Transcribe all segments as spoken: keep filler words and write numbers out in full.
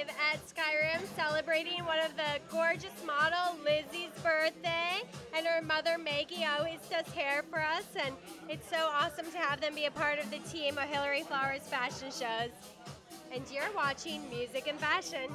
live at Skyroom celebrating one of the gorgeous model, Lizzie's birthday. And her mother, Maggie, always does hair for us. And it's so awesome to have them be a part of the team of Hillary Flowers fashion shows. And you're watching Music and Fashion.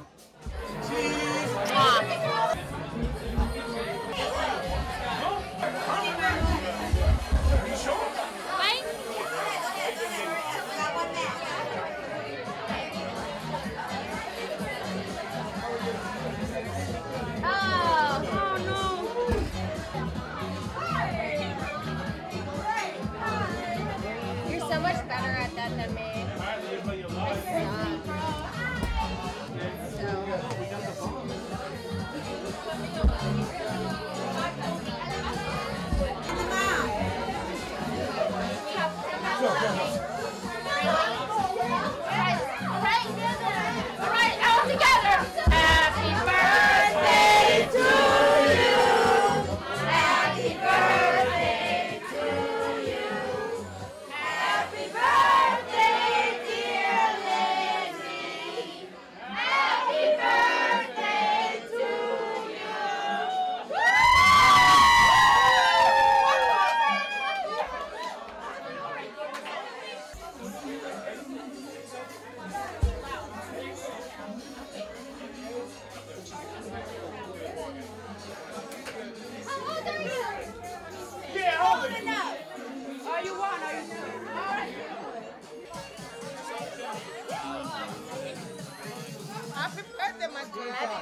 So much better at that than me. All right, all together. Happy birthday to you. Happy birthday to you. Happy birthday, dear Lizzie. Happy birthday to you. How old are you? Yeah, hold it. Enough. Are you one? Are you two? All right. Happy birthday, my dear. Happy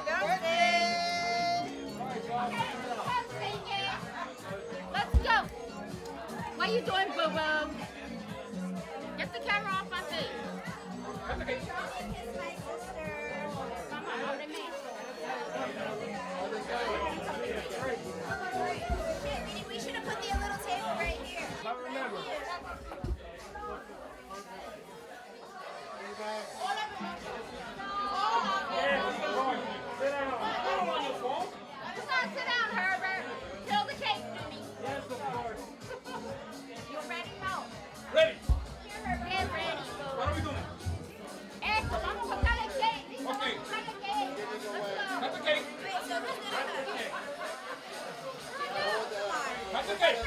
birthday. Let's go. What are you doing, boo-boo? Get the camera off my face. Okay. Kiss my sister. Come on, over to me. We should have put the little table right here. I remember. Just not sit down, Herbert. Kill the cake to me. Yes, of course. You ready, Mo? Ready. Get ready, boo. What are we doing? Eso, vamos a cortar el cake. Listo, Ok. vamos a cortar el cake. Let's go. Cut the cake. Wait, so who's gonna cut? Cut the cake.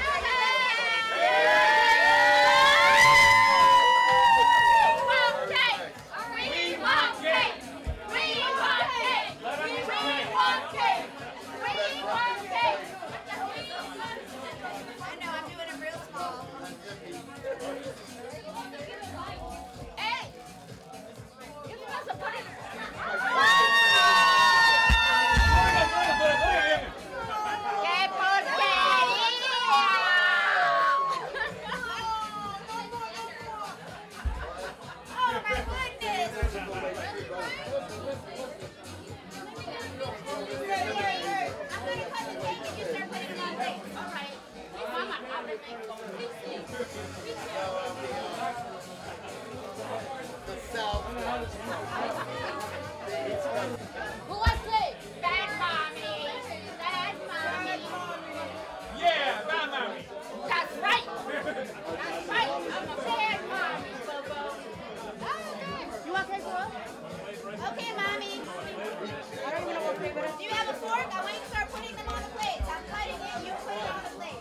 Who wants cake? Bad mommy. Bad mommy. Yeah, bad mommy. That's right. That's right. I'm a bad mommy, Bobo. You want cake, girl? Okay, mommy. I don't even know what flavor it is. Do you have a fork? I want you to start putting them on the plates. I'm cutting it. You put it on the plate.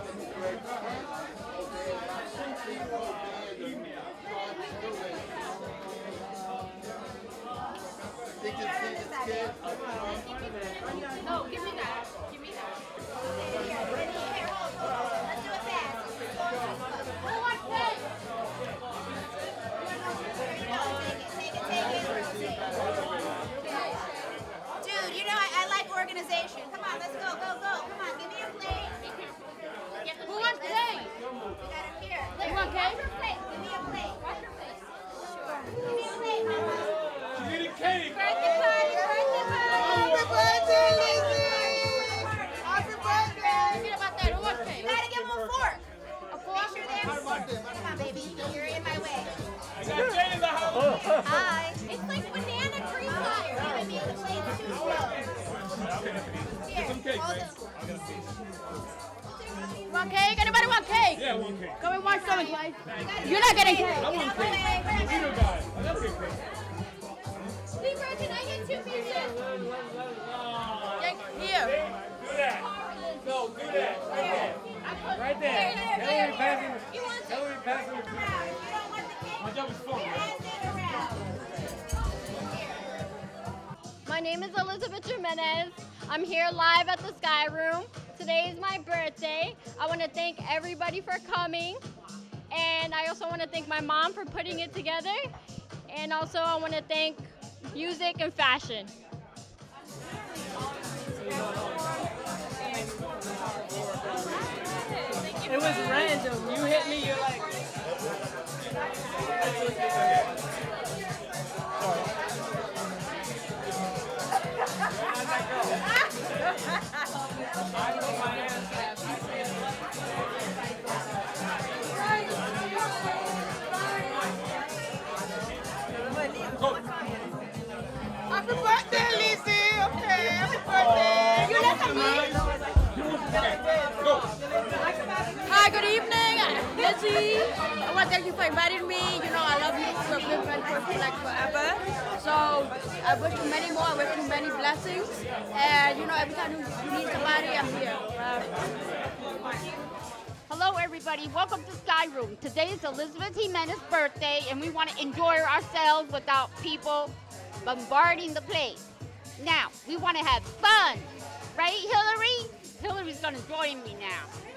No, give me that. Give me that. Here, here, hold, hold, hold. Let's do it fast. Who wants cake? Take it, take it, take it. Dude, you know I, I like organization. Come on, let's go, go, go. Come on, give me your plate. Who wants cake? We got it here. You want cake? Give me a plate. Wash your face. Sure. Give me a plate, Mama. She's eating cake. Birthday party, birthday party. Happy birthday, Lizzie. Happy birthday. Forget about that. Who wants cake? You gotta give them a fork. A fork? Make sure they have a fork. Come on, baby. You're in my way. I got Jay in the house. Hi. It's like banana cream pie. You're giving me the plate too slow. Here, Some cake, hold babe. them. I got a piece. Want cake? Anybody want cake? Yeah, one cake. Go and watch something, Clay. You're not getting cake. I want cake. I'm a eater guy. I love cake. Libra, can I get My name is Elizabeth Jimenez. I'm here live at the Skyroom. Today is my birthday. I want to thank everybody for coming. And I also want to thank my mom for putting it together. And also I want to thank music and fashion. It was random. You hit me, you're like... Happy birthday, Lizzie! Okay, happy birthday! You look at me. Go! Hi, good evening, Lizzie. I want to thank you for inviting me. You know, I love you. You've been friends for like forever. So I wish you many more. I wish you many blessings. And you know, every time you, you need somebody, I'm here. Uh, Hello, everybody. Welcome to Skyroom. Today is Elizabeth Jimenez's birthday, and we want to enjoy ourselves without people bombarding the place. Now, we want to have fun. Right, Hillary? Hillary's going to join me now.